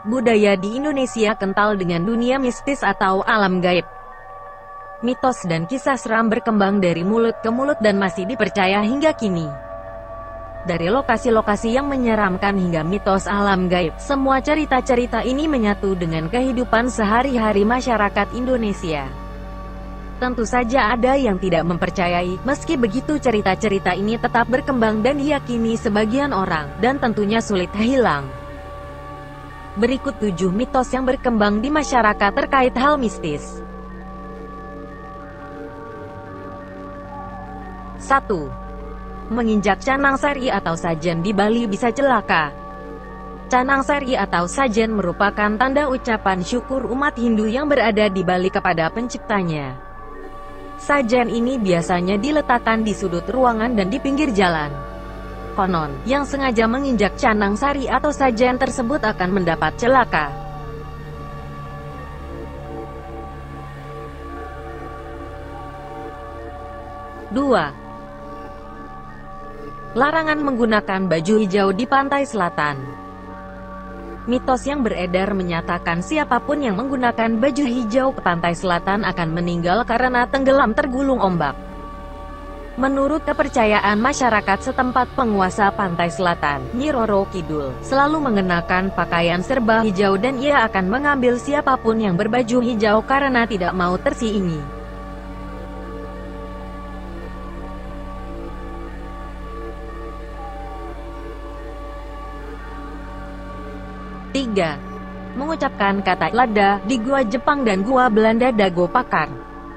Budaya di Indonesia kental dengan dunia mistis atau alam gaib. Mitos dan kisah seram berkembang dari mulut ke mulut dan masih dipercaya hingga kini. Dari lokasi-lokasi yang menyeramkan hingga mitos alam gaib, semua cerita-cerita ini menyatu dengan kehidupan sehari-hari masyarakat Indonesia. Tentu saja ada yang tidak mempercayai, meski begitu cerita-cerita ini tetap berkembang dan diyakini sebagian orang, dan tentunya sulit hilang. Berikut 7 mitos yang berkembang di masyarakat terkait hal mistis. 1. Menginjak canang sari atau sajen di Bali bisa celaka. Canang sari atau sajen merupakan tanda ucapan syukur umat Hindu yang berada di Bali kepada penciptanya. Sajen ini biasanya diletakkan di sudut ruangan dan di pinggir jalan. Konon, yang sengaja menginjak canang sari atau sajen tersebut akan mendapat celaka. 2. Larangan menggunakan baju hijau di pantai selatan. Mitos yang beredar menyatakan siapapun yang menggunakan baju hijau ke pantai selatan akan meninggal karena tenggelam tergulung ombak. Menurut kepercayaan masyarakat setempat, penguasa pantai selatan, Nyi Roro Kidul, selalu mengenakan pakaian serba hijau dan ia akan mengambil siapapun yang berbaju hijau karena tidak mau tersiingi. 3. Mengucapkan kata lada di gua Jepang dan gua Belanda Dago Pakar.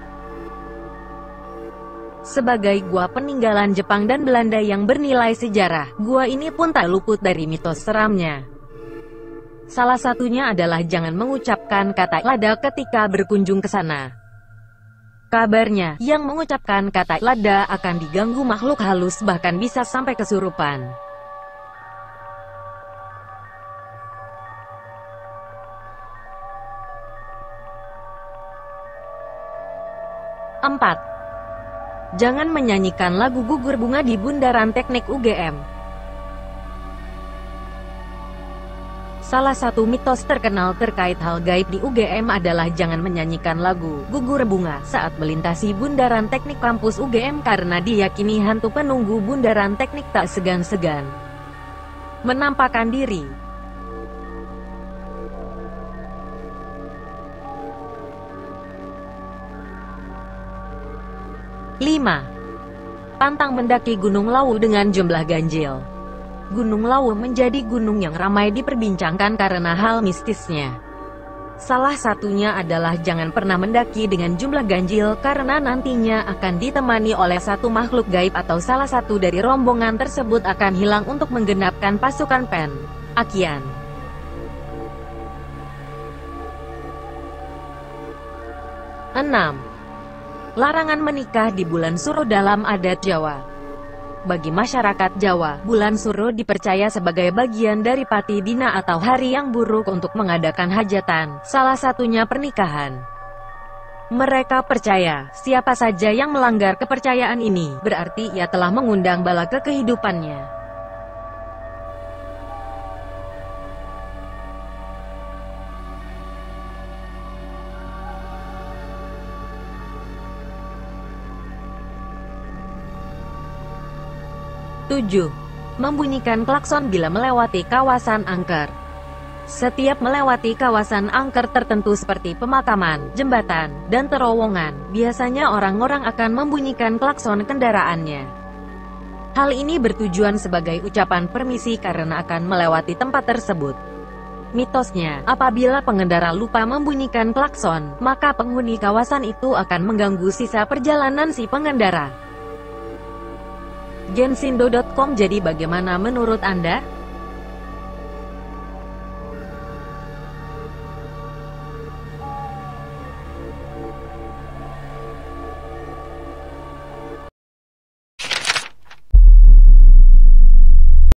Sebagai gua peninggalan Jepang dan Belanda yang bernilai sejarah, gua ini pun tak luput dari mitos seramnya. Salah satunya adalah jangan mengucapkan kata lada ketika berkunjung ke sana. Kabarnya, yang mengucapkan kata lada akan diganggu makhluk halus bahkan bisa sampai kesurupan. 4. Jangan menyanyikan lagu Gugur Bunga di Bundaran Teknik UGM. Salah satu mitos terkenal terkait hal gaib di UGM adalah jangan menyanyikan lagu Gugur Bunga saat melintasi Bundaran Teknik kampus UGM karena diyakini hantu penunggu Bundaran Teknik tak segan-segan menampakkan diri. 5. Pantang mendaki Gunung Lawu dengan jumlah ganjil. Gunung Lawu menjadi gunung yang ramai diperbincangkan karena hal mistisnya. Salah satunya adalah jangan pernah mendaki dengan jumlah ganjil karena nantinya akan ditemani oleh satu makhluk gaib atau salah satu dari rombongan tersebut akan hilang untuk menggenapkan pasukan Pen Akian. 6. Larangan menikah di bulan Suro dalam adat Jawa. Bagi masyarakat Jawa, bulan Suro dipercaya sebagai bagian dari Pati Dina atau hari yang buruk untuk mengadakan hajatan, salah satunya pernikahan. Mereka percaya, siapa saja yang melanggar kepercayaan ini, berarti ia telah mengundang bala ke kehidupannya. 7. Membunyikan klakson bila melewati kawasan angker. Setiap melewati kawasan angker tertentu seperti pemakaman, jembatan, dan terowongan, biasanya orang-orang akan membunyikan klakson kendaraannya. Hal ini bertujuan sebagai ucapan permisi karena akan melewati tempat tersebut. Mitosnya, apabila pengendara lupa membunyikan klakson, maka penghuni kawasan itu akan mengganggu sisa perjalanan si pengendara. Gensindo.com. Jadi bagaimana menurut Anda?